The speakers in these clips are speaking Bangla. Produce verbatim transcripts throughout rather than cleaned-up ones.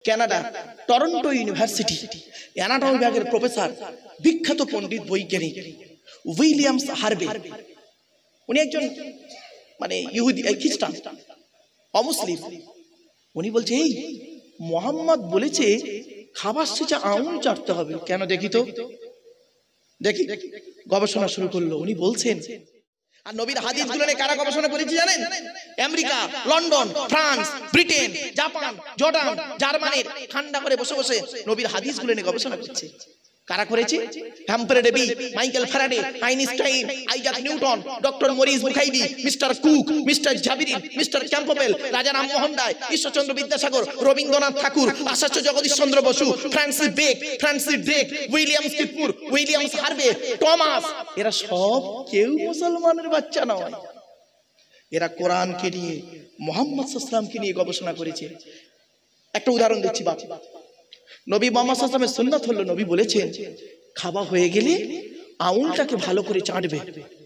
কানাডা টরন্টো ইউনিভার্সিটি অ্যানাটমি বিভাগের প্রফেসর, বিখ্যাত পণ্ডিত বৈজ্ঞানিক উইলিয়ামস হার্ভে, উনি একজন মানে ইহুদি খ্রিস্টান অমুসলিম। উনি বলছে এই মোহাম্মদ বলেছে খাবার শেষে আঙুল চাটতে হবে, কেন দেখি তো দেখি। গবেষণা শুরু করলো। উনি বলছেন, আর নবীর হাদিসগুলো নিয়ে কারা গবেষণা করেছে জানেন? America, London, France, Britain, Japan, Jordan, জার্মানির ঠান্ডা করে বসে বসে নবীর হাদিসগুলো নিয়ে গবেষণা করছে। কারা করেছে? Humphry Davy, Michael Faraday, Einstein, Isaac Newton, doctor Maurice Bucaille, mister Cook, mister জাবিরিন, mister Campbell, Raja Rammohan Roy, Ishwarchandra Vidyasagar, Rabindranath Tagore, Acharya Jagadish Chandra Bose, Francis Beck, Francis Drake, Williams কিপুর, উইলিয়ামস হার্ভে, টমাস, এরা সব কেউ মুসলমানের বাচ্চা নয়। এরা কোরআনকে নিয়ে, মুহাম্মদ সাল্লাল্লাহু আলাইহি ওয়াসাল্লামকে নিয়ে গবেষণা করেছে। একটা উদাহরণ দিচ্ছি বাপ। নবী মুহাম্মদ সাল্লাল্লাহু আলাইহি ওয়াসাল্লামের সুন্নাত হলো, নবী বলেছেন খাওয়া হয়ে গেলে আঙুলটাকে ভালো করে চাটবে।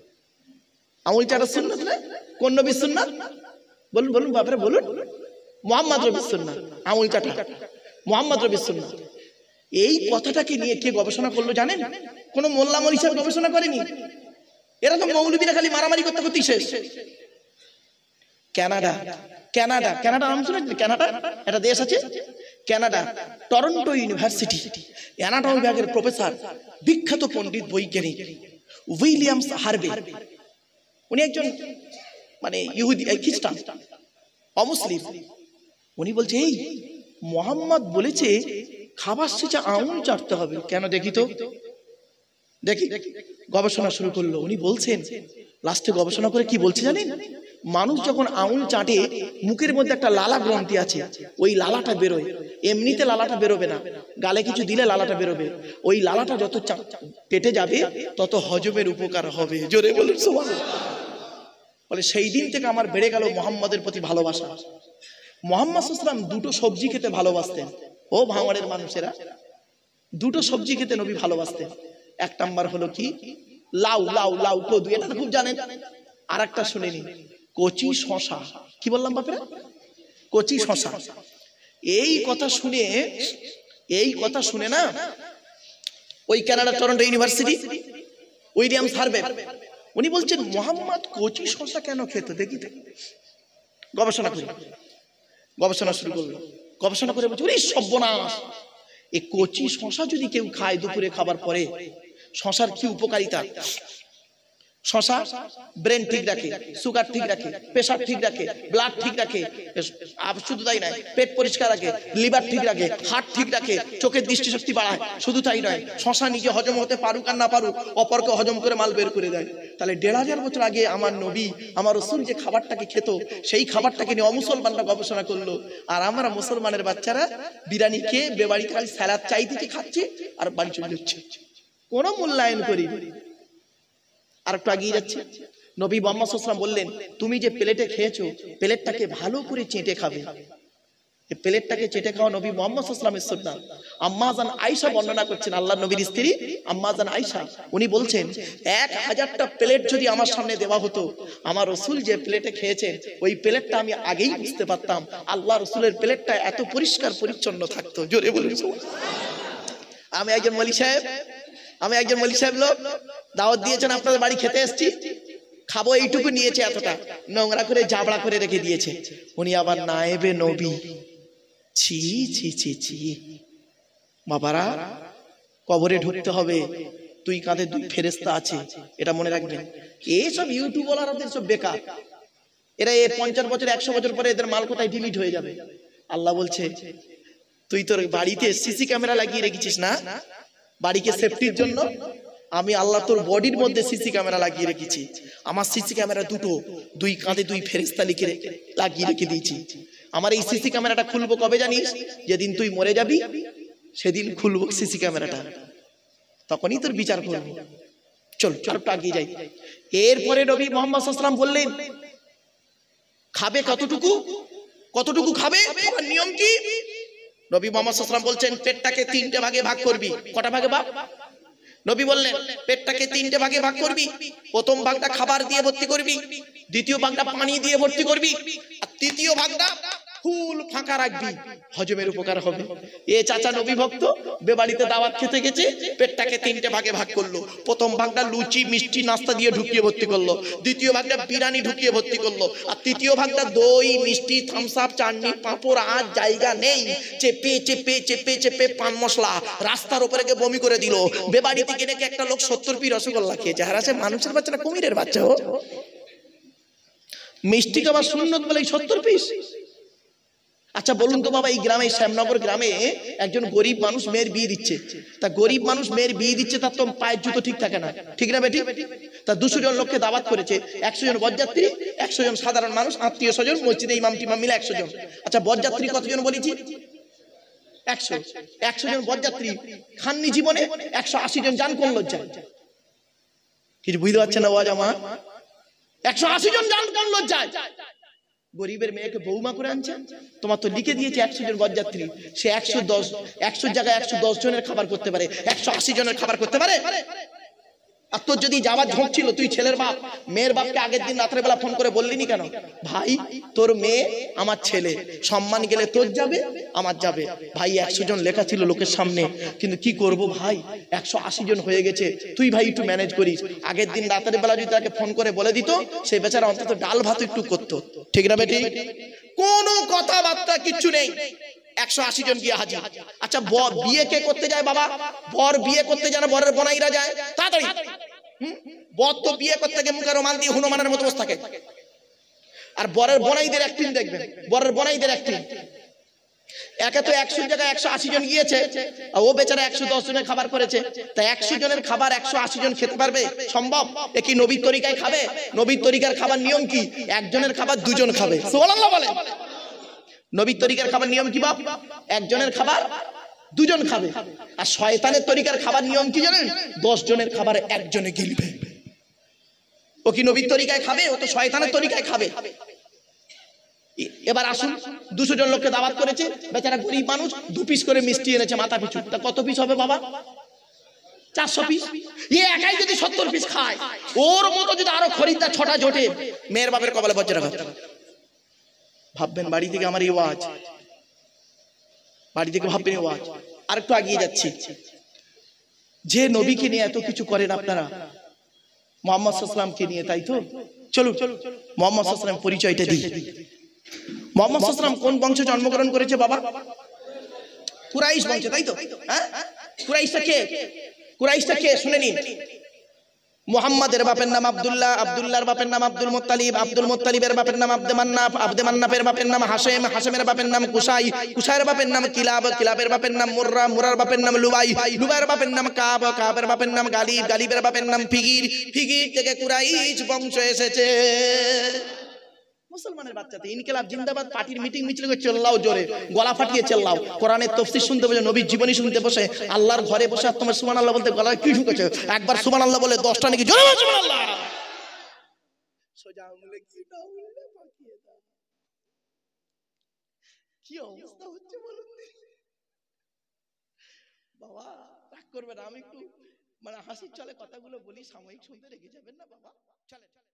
আঙুল চাটা সুন্নাত না? কোন নবীর সুন্নাত? বলুন বলুন বাবারা বলুন। মুহাম্মদ নবীর সুন্নাত আঙুল চাটা, মুহাম্মদ নবীর সুন্নাত। এই কথাটাকে নিয়ে কে গবেষণা করলো জানেন? কোন মোল্লা মৌলভী সাহেব গবেষণা করেনি। এরা তো মৌলবীরা খালি মারামারি করতে করতেই শেষ। কানাডা, কানাডা, কানাডা নাম শুনেছেন? কানাডা একটা দেশ আছে, কানাডা টরন্টো ইউনিভার্সিটি অ্যানাটমি বিভাগের প্রফেসর, বিখ্যাত পণ্ডিত বৈজ্ঞানিক উইলিয়ামস হার্ভে, উনি একজন মানে ইহুদি খ্রিস্টান অমুসলিম। উনি বলছে এই মোহাম্মদ বলেছে খাবার শেষে আঙুল চাটতে হবে, কেন দেখি তো দেখি। গবেষণা শুরু করলো। উনি বলছেন, লাস্টে গবেষণা করে কি বলছে জানেন? মানুষ যখন আঙুল চাটে মুখের মধ্যে একটা লালা গ্রন্থি আছে, ওই লালাটা বেরোয়। এমনিতে লালাটা বেরোবে না, গালে কিছু দিলে লালাটা বেরোবে। ওই লালাটা যত পেটে যাবে তত হজমের উপকার হবে। জোরে বলুন সুবহানাল্লাহ। বলে সেই দিন থেকে আমার বেড়ে গেল মুহাম্মাদের প্রতি ভালোবাসা। মুহাম্মদ সাল্লাল্লাহু আলাইহি ওয়াসাল্লাম দুটো সবজি খেতে ভালোবাসতেন। ও ভাঙড়ের মানুষেরা, দুটো সবজি খেতে নবী ভালোবাসতেন। এক নাম্বার হলো কি? লাউ, লাউ, লাউ কদু, এটা খুব জানেন। আর একটা শুনেনি, কচি শশা। কি বললাম বাপেরা? কচি শশা। এই কথা শুনে, এই কথা শুনে না ওই Canada Toronto university Williams Harvey, উনি বলছেন মুহাম্মদ কচি শশা কেন খেত দেখি। গবেষণা করি, গবেষণা শুরু করলো। গবেষণা করে বলছে ওরে সর্বনাশ, এই কচি শশা যদি কেউ খায় দুপুরে খাবার পরে, শশার কি উপকারিতা? শশা ব্রেন ঠিক রাখে, সুগার ঠিক রাখে, প্রেসার ঠিক রাখে, ব্লাড ঠিক রাখে, শুধু তাই নয় পেট পরিষ্কার রাখে, লিভার ঠিক রাখে, হার্ট ঠিক রাখে, চোখের দৃষ্টিশক্তি বাড়ায়। শুধু তাই নয়, শশা নিজে হজম হতে পারুক আর না পারুক, অপরকে হজম করে মাল বের করে দেয়। তাহলে দেড় হাজার বছর আগে আমার নবী, আমার রাসূল যে খাবারটাকে খেত, সেই খাবারটাকে নিয়ে অমুসলমানরা গবেষণা করলো। আর আমরা মুসলমানের বাচ্চারা বিরিয়ানি খেয়ে বেবাড়িতে খালি স্যালাদ চাইতে খাচ্ছে আর বাড়ি চলে যাচ্ছে, কোনো মূল্যায়ন করি। আর একটু এগিয়ে যাচ্ছে, নবী মুহাম্মদ সাল্লাল্লাহু আলাইহি ওয়াসাল্লাম বললেন তুমি যে প্লেটে খেয়েছো, প্লেটটাকে ভালো করে চেটে খাবে। এই প্লেটটাকে চেটে খাওয়া নবী মুহাম্মদ সাল্লাল্লাহু আলাইহি ওয়াসাল্লামের সুন্নাত। আম্মা জান আয়েশা বর্ণনা করছেন, আল্লাহর নবীর স্ত্রী আম্মা জান আয়েশা, উনি বলছেন এক হাজারটা প্লেট যদি আমার সামনে দেওয়া হতো, আমার রাসূল যে প্লেটে খেয়েছেন ওই প্লেটটা আমি আগেই বুঝতে পারতাম আল্লাহ রাসূলের প্লেটটা এত পরিষ্কার পরিচ্ছন্ন থাকতো। জোরে বলুন সুবহানাল্লাহ। আমি একজন মৌলভী সাহেব, আমি একজন মৌলভী সাহেব লোক, দাওয়াত দিয়েছেন আপনাদের বাড়ি খেতে এসেছি, খাবো এইটুকু নিয়েছে, এতটা নোংরা করে জাবড়া করে রেখে দিয়েছে। উনি আবার নায়েবে নবী। ছি ছি ছি ছি। বাবারা, কবরে ঢুকতে হবে, তুই কাঁধে দুই ফেরেশতা আছে, এটা মনে রাখবেন। এইসব ইউটিউবারদের সব বেকার, এরা এই পঞ্চাশ বছর একশো বছর পরে এদের মাল কোথায় ডিলিট হয়ে যাবে। আল্লাহ বলছে তুই তোর বাড়িতে সিসি ক্যামেরা লাগিয়ে রেখেছিস না, বাড়িকে সেফটির জন্য আমি আল্লাহ তোর বডির মধ্যে সিসি ক্যামেরা লাগিয়ে রেখেছি। আমার সিসি ক্যামেরা দুটো, দুই কাঁধে দুই ফেরেশতা লিখে লাগিয়ে রেখে দিয়েছি। আমার এই সিসি ক্যামেরাটা খুলবো কবে জানিস? যেদিন তুই মরে যাবি সেদিন খুলবো সিসি ক্যামেরাটা, তখনই তোর বিচার করবো। চল চল একটু এগিয়ে যাই। এরপরে নবী মুহাম্মদ সাল্লাল্লাহু আলাইহি ওয়াসাল্লাম বললেন খাবে কতটুকু, কতটুকু খাবে, খাবার নিয়ম কি? নবী মুহাম্মদ সাল্লাল্লাহু আলাইহি ওয়াসাল্লাম বলছেন পেটটাকে তিনটে ভাগে ভাগ করবি। কটা ভাগে ভাগ? নবী বললেন পেটটাকে তিনটে ভাগে ভাগ করবি। প্রথম ভাগটা খাবার দিয়ে ভর্তি করবি, দ্বিতীয় ভাগটা পানি দিয়ে ভর্তি করবি, আর তৃতীয় ভাগটা ফুল ফাঁকা রাখবি, হজমের উপকার হবে। এ চাচা নবী ভক্ত বেবাড়িতে দাওয়াত খেতে গেছে, পেটটাকে তিনটে ভাগে ভাগ করলো। প্রথম ভাগটা লুচি মিষ্টি নাস্তা দিয়ে ঢুকিয়ে ভর্তি করলো, দ্বিতীয় ভাগটা বিরিয়ানি ঢুকিয়ে ভর্তি করলো, আর তৃতীয় ভাগটা দই মিষ্টি থামস আপ চাটনি পাঁপড়। আর জায়গা নেই, চেপে চেপে চেপে চেপে পান মশলা রাস্তার উপরে গিয়ে বমি করে দিল। বেবাড়ি থেকে নাকি একটা লোক সত্তর পি রসগোল্লা খেয়েছে। আর আছে মানুষের বাচ্চা না কুমিরের বাচ্চা। ও মিষ্টি খাবার সুন্নত বলে সত্তর পিস। আচ্ছা বলুন তো বাবা, এই গ্রামে শ্যামনগর গ্রামে একজন গরিব মানুষ মেয়ের বিয়ে দিচ্ছে। তা গরিব মানুষ মেয়ের বিয়ে দিচ্ছে, তার তো পায়ের জুতো ঠিক থাকে না, ঠিক না বেটি? তা দুশো জন লোককে দাওয়াত করেছে, একশো জন বরযাত্রী, একশো জন সাধারণ মানুষ, আত্মীয় স্বজন, মসজিদে ইমাম টিমাম মিলে একশো জন। আচ্ছা বরযাত্রী কতজন বলেছি? একশো। একশো জন বরযাত্রী খাননি জীবনে একশো আশি জন জান কোন লজ্জা? কিছু বুঝতে পারছে না ওয়াজ আমার? একশো আশি জন জান কোন লজ্জায়? গরিবের মেয়েকে বৌমা করে আনছে। তোমার তো লিখে দিয়েছে একশো জন বরযাত্রী, সে একশো দশ একশোর জায়গায় একশো দশ জনের খাবার করতে পারে, একশো আশি জনের খাবার করতে পারে। আর তোর যদি যাওয়ার ঝোঁক ছিল, তুই ছেলের বাপ মেয়ের বাপকে আগের দিন রাত্রে বেলা ফোন করে বললিনি কেন? ভাই তোর মেয়ে আমার ছেলে, সম্মান গেলে তোর যাবে আমার যাবে। ভাই একশো জন লেখা ছিল লোকের সামনে, কিন্তু কি করব ভাই, একশো আশি জন হয়ে গেছে, তুই ভাই একটু ম্যানেজ করিস। আগের দিন রাতের বেলা যদি তাকে ফোন করে বলে দিত, সেই বেচারা অন্তত ডাল ভাত একটু করতো, ঠিক না বেটি? কোনো কথাবার্তা কিচ্ছু নেই, একশো আশি জন গিয়ে হাজির। আচ্ছা বিয়ে কে করতে যায় বাবা? বর বিয়ে করতে যায় না বরের বোনাইরা যায়? তাড়াতাড়ি বর তো বিয়ে করতে গিয়ে মুখে রোমাল দিয়ে হনুমানের মতো বসে থাকে। আর বরের বোনাইদের অ্যাক্টিং দেখবেন, বরের বোনাইদের অ্যাক্টিং। একে তো একশো জায়গায় একশো আশি জন গিয়েছে, ও বেচারা একশো দশ জনের খাবার করেছে। তা একশো জনের খাবার একশো আশি জন খেতে পারবে? সম্ভব? এ কি নবীর তরিকায় খাবে? নবীর তরিকার খাবার নিয়ম কি? একজনের খাবার দুজন খাবে। সুবহানাল্লাহ বলেন। নবীর তরিকার খাবার নিয়ম কি বাপ? একজনের খাবার দুজন খাবে। আর শয়তানের তরিকার খাবার নিয়ম কি জানেন? দশ জনের খাবার একজনে গিলবে। ও কি নবীর তরিকায় খাবে? ও তো শয়তানের তরিকায় খাবে। এবার আসুন, দুশো জন লোককে দাওয়াত করেছে, বেচারা গরিব মানুষ দু পিস করে মিষ্টি এনেছে মাথা পিছু। তা কত পিস হবে বাবা? চারশো পিস। এ একাই যদি সত্তর পিস খায়, ওর মতো যদি আরো খরিদ্দার ছটা জোটে, মেয়ের বাপের কপালে বজ্রাঘাত। ভাববেন বাড়ি থেকে আমার এই ওয়াজ, বাড়ি থেকে ভাববেন এই ওয়াজ। আর একটু এগিয়ে যাচ্ছি। যে নবীকে নিয়ে এত কিছু করেন আপনারা, মুহাম্মদ সাল্লাল্লাহু আলাইহি ওয়াসাল্লামকে নিয়ে, তাই তো? চলুন মুহাম্মদ সাল্লাল্লাহু আলাইহি ওয়াসাল্লাম পরিচয়টা দিই। মুহাম্মদ সাল্লাল্লাহু আলাইহি ওয়াসাল্লাম কোন বংশে জন্মগ্রহণ করেছে বাবা? কুরাইশ বংশে, তাই তো? হ্যাঁ, কুরাইশটা কে? কুরাইশটা কে শুনে নিন। মুহাম্মাদের বাপের নাম আব্দুল্লাহ, আব্দুল্লাহর বাপের নাম আব্দুল মুত্তালিব, আব্দুল মুত্তালিবের বাপের নাম আব্দে মান্নাফ, আব্দে মান্নাফের বাপের নাম হাশেম, হাশেমের বাপের নাম কুসাই, কুসাইয়ের বাপের নাম কিলাব, কিলাবের বাপের নাম মুররা, মুরার বাপের নাম লুবাই, লুবাইয়ের বাপের নাম কাব, কাবের বাপের নাম গালিব, গালিবের বাপের নাম ফিগির, ফিগির থেকে কুরাইশ বংশ এসেছে। মুসলমানের বাচ্চাতে ইনকিলাব জিন্দাবাদ পার্টির মিটিং মিছিল করে চিল্লাও, জোরে গলা ফাটিয়ে চিল্লাও, কোরআনের তাফসীর শুনতে বসে, নবীর জীবনী শুনতে বসে, আল্লাহর ঘরে বসে আর তোমার সুবহানাল্লাহ বলতে গলায় কি ঢুকেছে? একবার সুবহানাল্লাহ বলে দশটা নাকি জোরে বল সুবহানাল্লাহ। সোজা আঙুলে কি দাও পাঠিয়ে দাও। কি অবস্থা হচ্ছে বলুন বাবা? রাগ করবে না, আমি একটু মানে হাসির চলে কথাগুলো বলি, সাময়িক শুনতে রেগে যাবেন না বাবা। চলে